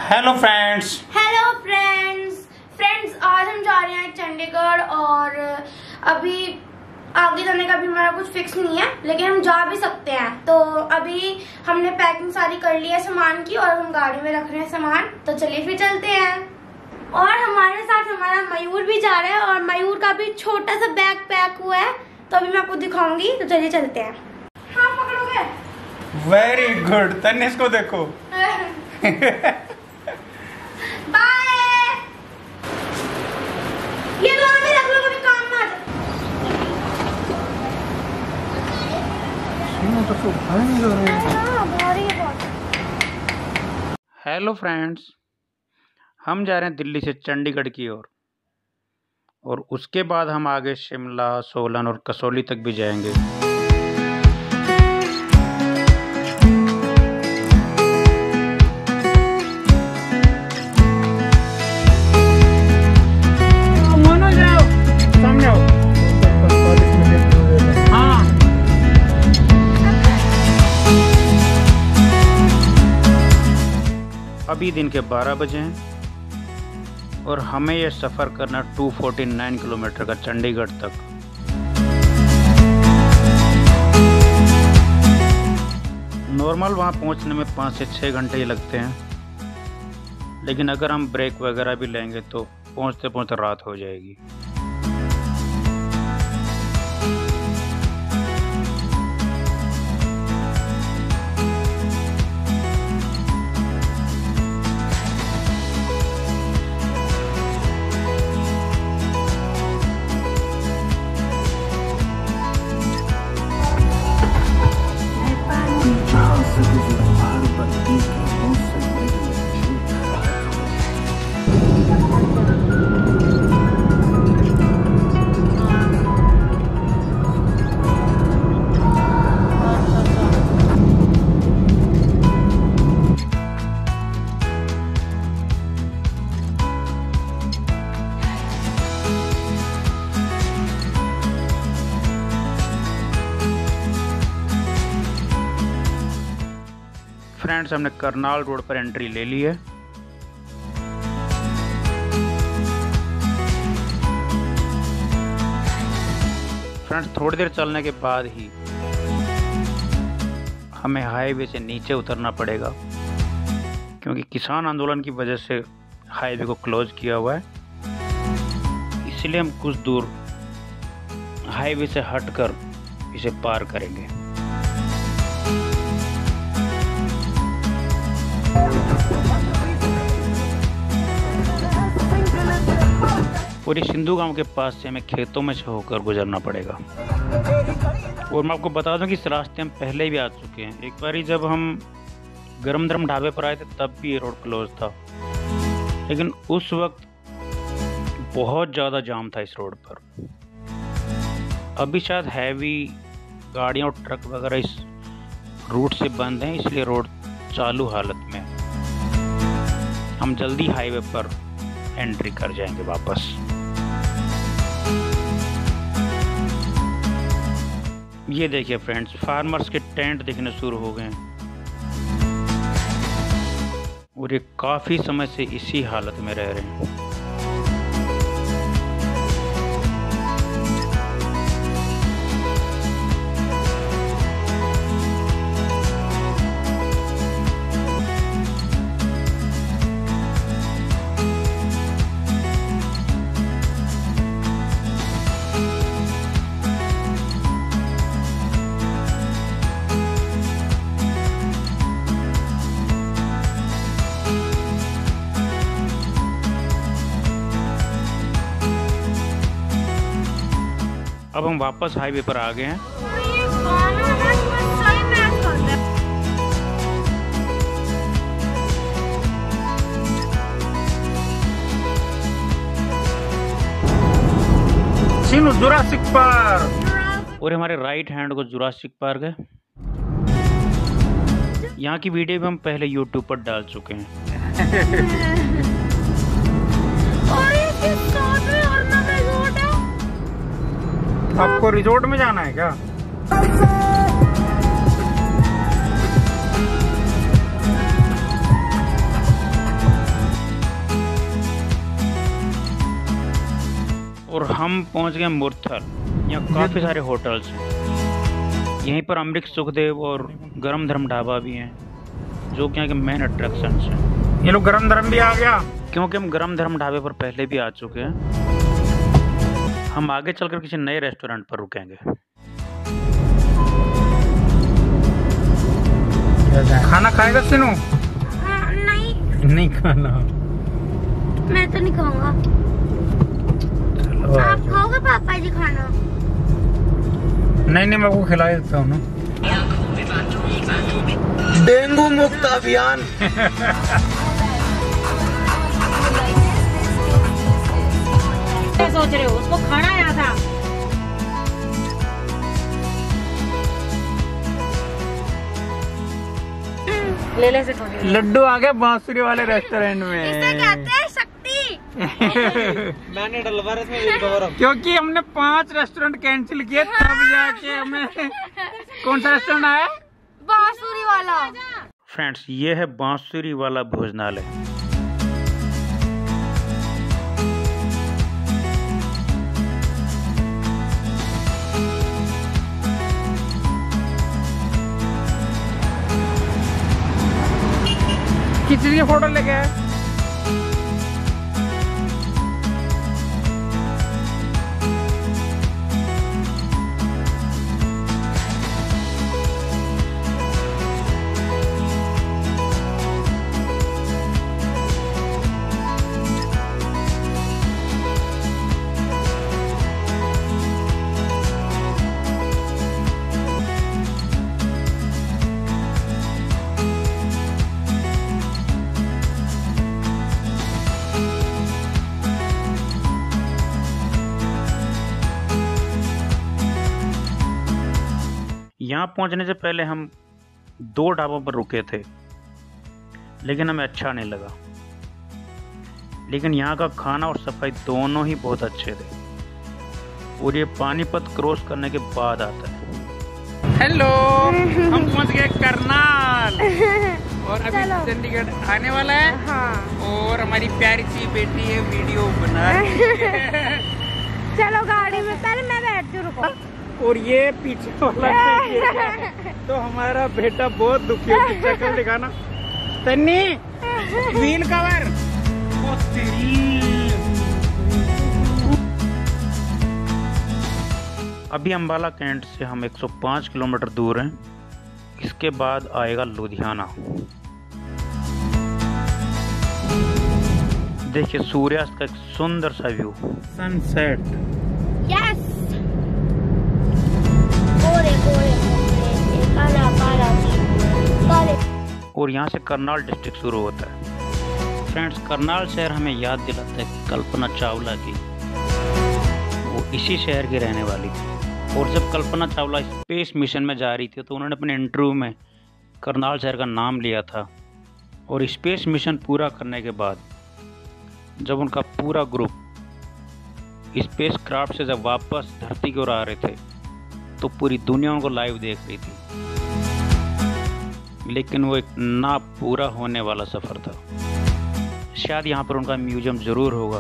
Hello friends. आज हम जा रहे हैं चंडीगढ़ और अभी आगे जाने का भी हमारा कुछ फिक्स नहीं है, लेकिन हम जा भी सकते हैं। तो अभी हमने पैकिंग सारी कर ली है सामान की और हम गाड़ी में रख रहे हैं सामान। तो चलिए फिर चलते हैं। और हमारे साथ हमारा मयूर भी जा रहा है और मयूर का भी छोटा सा बैग पैक हुआ है, तो अभी मैं आपको दिखाऊंगी। तो चलिए चलते हैं। हाँ, पकड़ोगे? Very good. तन्निस को देखो। बाय। ये दोनों भी रख लो, कभी काम में आ जाए। हेलो फ्रेंड्स, हम जा रहे हैं दिल्ली से चंडीगढ़ की ओर और उसके बाद हम आगे शिमला, सोलन और कसौली तक भी जाएंगे। अभी दिन के 12 बजे हैं और हमें यह सफ़र करना 249 किलोमीटर का चंडीगढ़ तक। नॉर्मल वहाँ पहुँचने में 5 से 6 घंटे ही लगते हैं, लेकिन अगर हम ब्रेक वगैरह भी लेंगे तो पहुँचते पहुँचते रात हो जाएगी। फ्रेंड्स, हमने करनाल रोड पर एंट्री ले ली है। फ्रेंड्स, थोड़ी देर चलने के बाद ही हमें हाईवे से नीचे उतरना पड़ेगा, क्योंकि किसान आंदोलन की वजह से हाईवे को क्लोज किया हुआ है। इसलिए हम कुछ दूर हाईवे से हटकर इसे पार करेंगे। और ये सिंधु गांव के पास से हमें खेतों में से होकर गुजरना पड़ेगा। और मैं आपको बता दूं कि इस रास्ते हम पहले भी आ चुके हैं। एक बारी जब हम गरम गरम ढाबे पर आए थे तब भी ये रोड क्लोज था, लेकिन उस वक्त बहुत ज़्यादा जाम था इस रोड पर। अभी शायद हैवी गाड़ियाँ और ट्रक वगैरह इस रूट से बंद हैं, इसलिए रोड चालू हालत में। हम जल्दी हाईवे पर एंट्री कर जाएंगे वापस। ये देखिए फ्रेंड्स, फार्मर्स के टेंट दिखने शुरू हो गए हैं और ये काफ़ी समय से इसी हालत में रह रहे हैं। अब हम वापस हाईवे पर आ गए हैं। Jurassic Park. और हमारे राइट हैंड को जुरासिक पार्क है। यहाँ की वीडियो भी हम पहले YouTube पर डाल चुके हैं। आपको रिजॉर्ट में जाना है क्या? और हम पहुंच गए मुरथल। यहाँ काफ़ी सारे होटल्स हैं। यहीं पर अमृत सुखदेव और गरम धर्म ढाबा भी हैं, जो कि यहाँ के मेन अट्रैक्शंस हैं। ये लोग गरम धर्म भी आ गया, क्योंकि हम गरम धर्म ढाबे पर पहले भी आ चुके हैं। हम आगे चलकर किसी नए रेस्टोरेंट पर रुकेंगे। खाना खाएगा सिनू? नहीं खाना। मैं तो नहीं खाऊंगा। आप खाओगे पापा जी खाना? नहीं, मैं वो खिला देता हूँ ना। डेंगू मुक्त अभियान। क्या सोच रहे हो? उसको खाना आया था। ले ले से थोड़ी। लड्डू आ गए बांसुरी वाले रेस्टोरेंट में। इसे कहते हैं शक्ति। मैंने डलवा रहा, क्योंकि हमने 5 रेस्टोरेंट कैंसिल किए, तब जाके हमें कौन सा रेस्टोरेंट आया? बांसुरी वाला। फ्रेंड्स, ये है बांसुरी वाला भोजनालय। किसी की फोटो लेके आए। यहाँ पहुँचने से पहले हम 2 ढाबों पर रुके थे, लेकिन हमें अच्छा नहीं लगा। लेकिन यहाँ का खाना और सफाई दोनों ही बहुत अच्छे थे, और ये पानीपत क्रॉस करने के बाद आता है। हेलो, हम पहुँच गए करनाल, और अभी चंडीगढ़ आने वाला है। हाँ। और हमारी प्यारी सी बेटी है, वीडियो बना रही है। चलो गाड़ी में, पहले मैं बैठती हूँ, रुको। और ये पीछे वाला तो हमारा बेटा बहुत दुखी है। शक्ल दिखाना तन्नी, व्हील कवर। अभी अंबाला कैंट से हम 105 किलोमीटर दूर हैं। इसके बाद आएगा लुधियाना। देखिए सूर्यास्त का एक सुंदर सा व्यू, सनसेट। यस। और यहाँ से करनाल डिस्ट्रिक्ट शुरू होता है। फ्रेंड्स, करनाल शहर हमें याद दिलाता है कल्पना चावला की। वो इसी शहर की रहने वाली थी, और जब कल्पना चावला स्पेस मिशन में जा रही थी तो उन्होंने अपने इंटरव्यू में करनाल शहर का नाम लिया था। और स्पेस मिशन पूरा करने के बाद जब उनका पूरा ग्रुप स्पेस क्राफ्ट से जब वापस धरती की ओर आ रहे थे, तो पूरी दुनिया उनको लाइव देख रही थी। लेकिन वो एक ना पूरा होने वाला सफ़र था। शायद यहाँ पर उनका म्यूजियम ज़रूर होगा।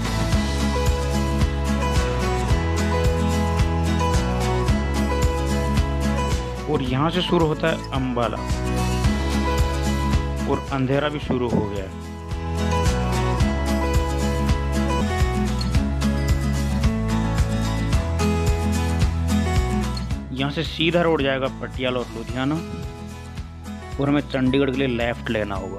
और यहाँ से शुरू होता है अंबाला, और अंधेरा भी शुरू हो गया है। यहाँ से सीधा रोड जाएगा पटियाला और लुधियाना, और हमें चंडीगढ़ के लिए लेफ्ट लेना होगा।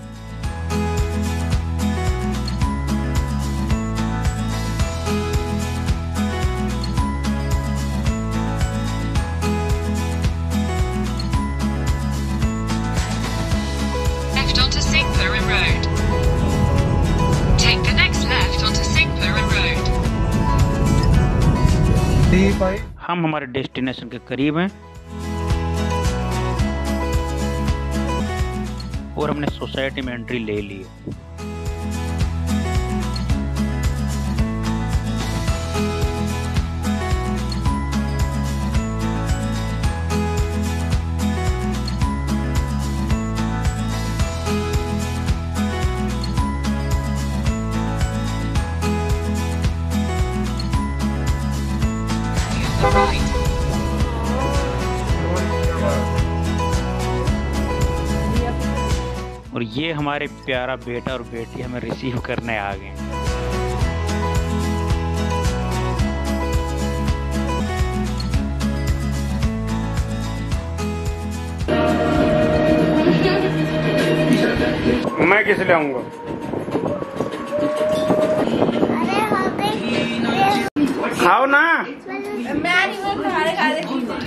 Left onto Singpura Road. Take the next left onto Singpura Road. हम हमारे डेस्टिनेशन के करीब हैं, और हमने सोसाइटी में एंट्री ले ली है। ये हमारे प्यारा बेटा और बेटी हमें रिसीव करने आ गए। मैं किस ले आऊंगा? खाओ ना। मैं नहीं, वो तुम्हारे खा रही।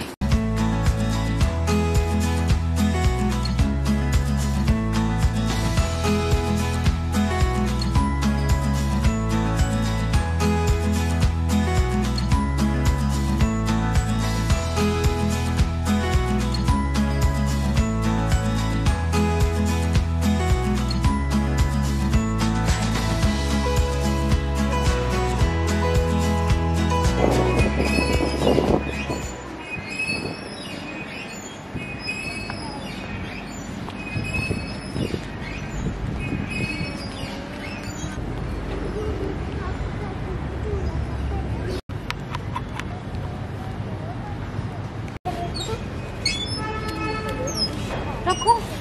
रखो।